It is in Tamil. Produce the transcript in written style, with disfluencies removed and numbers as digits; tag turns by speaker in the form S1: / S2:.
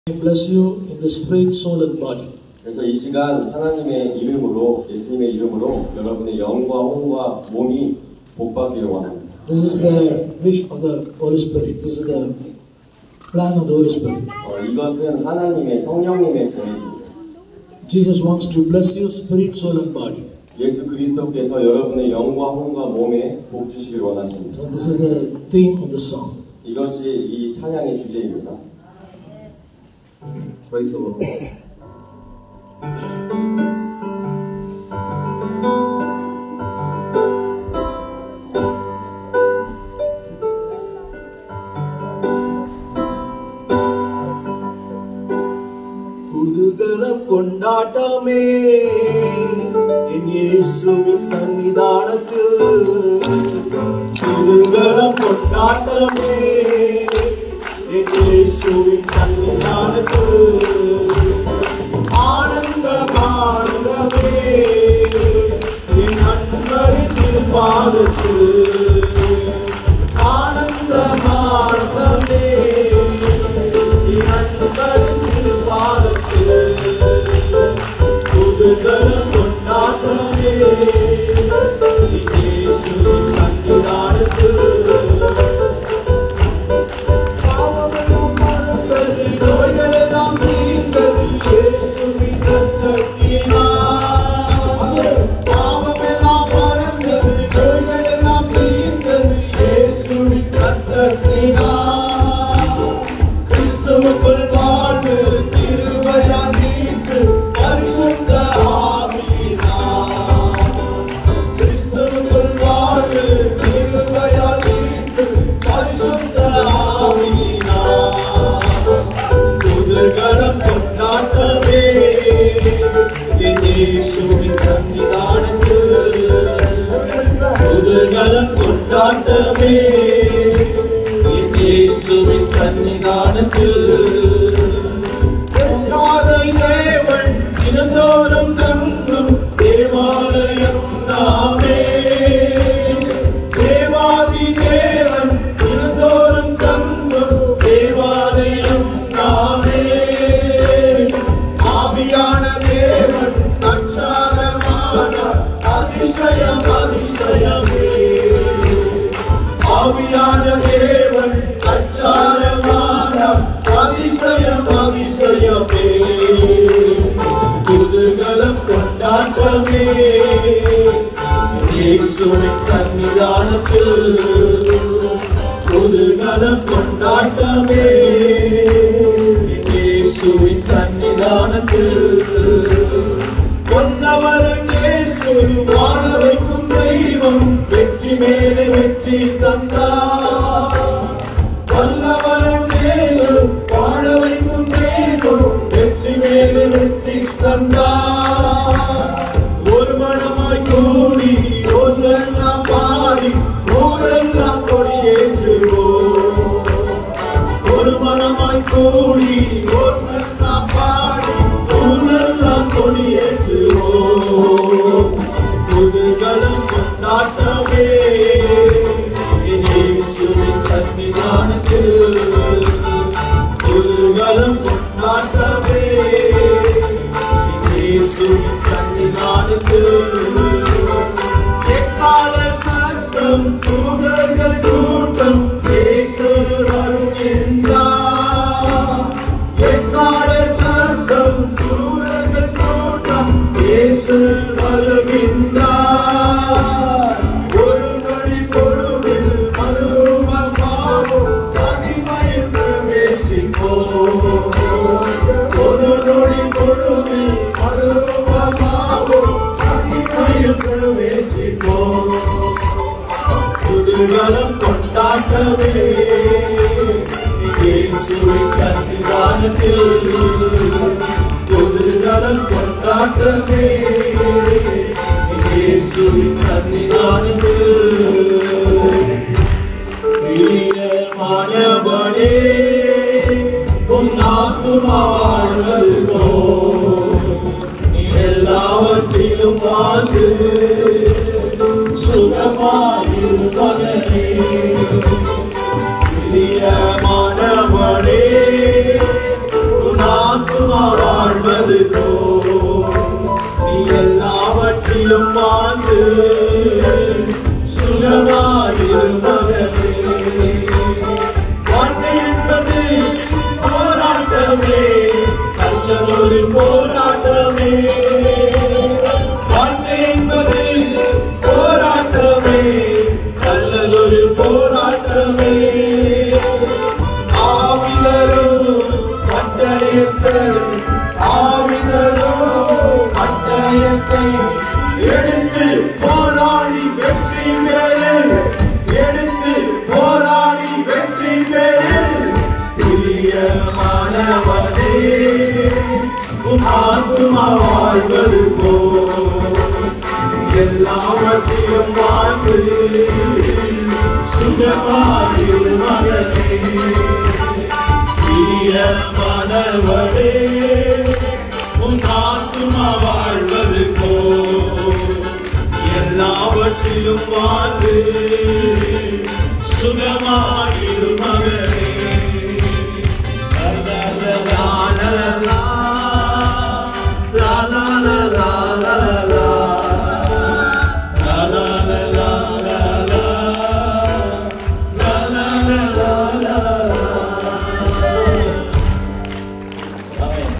S1: bless you in the spirit, soul and body.
S2: 그래서 이 시간 하나님의 이름으로, 예수님의 이름으로 여러분의 영과 혼과 몸이 복받기를 원합니다.
S1: This is the wish of the Holy Spirit. This is the plan of the Holy Spirit.
S2: 이것은 하나님의 성령님의 계획입니다.
S1: Jesus wants to bless you, spirit, soul and body.
S2: 예수 그리스도께서 여러분의 영과 혼과 몸에 복 주시길 원하십니다.
S1: So this is the theme of the song.
S2: 이것이 이 찬양의 주제입니다. Praise the Lord.
S3: புதுகலம் கொண்டாட்டமே என் இயேசுவின் சன்னிதானத்தில் புதுகலம் கொண்டாட்டமே என் இயேசுவின் சன்னிதானத்தில் ஆனந்தம் ஆனந்தமே என் அன்பரின் திருப்பாதத்தில் ஆனந்தம் ஆனந்தமே என் அன்பரின் திருப்பாதத்தில் புதுகலம் கொண்டாட்டமே இயேசுவின் சன்னிதானத்தில் பாவமெல்லாம் மறந்தது நோய்களெல்லாம் தீர்ந்தது இயேசுவின் ரத்தத்தினால் பாவமெல்லாம் மறந்தது நோய்களெல்லாம் தீர்ந்தது இயேசுவின் ரத்தத்தினால் கிறிஸ்துவுக்குள் வாழ்வு திருவையால் மீட்பு பரிசுத்த ஆவியினால் கிறிஸ்துவுக்குள் வாழ்வு திருவையால் மீட்பு பரிசுத்த ஆவியினால் புதுகலம் கொண்டாட்டமே என் இயேசுவின் சன்னிதானத்தில் புதுகலம் கொண்டாட்டமே என் இயேசுவின் சன்னிதானத்தில் காதை சேவன் தினந்தோறும் தங்கும் தேவாலயம் நாமே தேவாதி தேவன் தினந்தோறும் தங்கும் தேவாலயம் நாமே ஆவியான தேவன் அச்சாரமான அதிசயம் அதிசயமே ஆவியான தேவன் அச்சாரமான அதிசயம் அதிசயமே புதுகலம் கொண்டாட்டமே இயேசுவின் சன்னிதானத்தில் புதுகலம் கொண்டாட்டமே இயேசுவின் சன்னிதானத்தில் கொன்னவரன் இயேசு வாழ வைக்கும் தெய்வம் வெற்றி மேலே வெற்றி தந்தார் வல்லவரன் இயேசு வாழ வைக்கும் தெய்வம் வெற்றி மேலே வெற்றி தந்தார் ஒரு மனமாய் கூடி ஓசன்னா பாடி ஊரெல்லாம் கொடியேற்றுவோம் ஒரு மனமாய் கூடி ஓசன்னா பாடி ஊரெல்லாம் கொடியேற்றுவோம் புதுகலம் கொண்டாட்டமே என் இயேசுவின் சன்னிதானத்தில் புதுகலம் கொண்டாட்டமே என் இயேசுவின் சன்னிதானத்தில் எக்கால சத்தம் தூதர்கள் கூட்டம் இயேசு வருகின்றார் எக்கால சத்தம் தூதர்கள் கூட்டம் இயேசு வருகின்றார் ஒரு நொடி பொழுதில் மறுரூபமாகும் மகிமையில் பிரவேசிப்போம் ஒரு நொடி பொழுதில் மறுரூபமாகும் மகிமையில் பிரவேசிப்போம் புதுகலம் கொண்டாட்டமே இயேசுவின் சன்னிதானத்தில் புதுகலம் கொண்டாட்டமே இயேசுவின் சன்னிதானத்தில் பிரியமானவனே உன் ஆத்துமா வாழ்வதோ நீ எல்லாவற்றிலும் வாழ்ந்து சுகமாயிருப்பதே பிரியமானவனே உன் வாழ்வது நீ எல்லாவற்றிலும் வாழ்ந்து சுகமாயிரு மகனே. வாழ்க்கை என்பது போராட்டமே, நல்லதொரு போராட்டமே. வாழ்க்கை என்பது போராட்டமே, நல்லதொரு போராட்டமே. பட்டயத்தை எடுத்து போராடி வெற்றி பெறு, எடுத்து போராடி வெற்றி பெறு. பிரியமானவனே, உன் ஆத்துமா வாழ்வது எல்லாவற்றையும் வாழ்ந்து சுகமாயிரு மகனே. பிரியமானவனே, உன் ஆத்துமா வாழ்வது எல்லாவற்றிலும் வாழ்ந்து சுகமாயிரு மகனே.